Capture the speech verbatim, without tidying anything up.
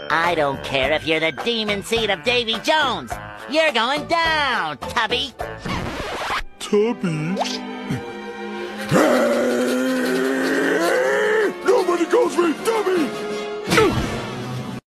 I don't care if you're the demon seed of Davy Jones. You're going down, Tubby. Tubby? Nobody calls me Tubby!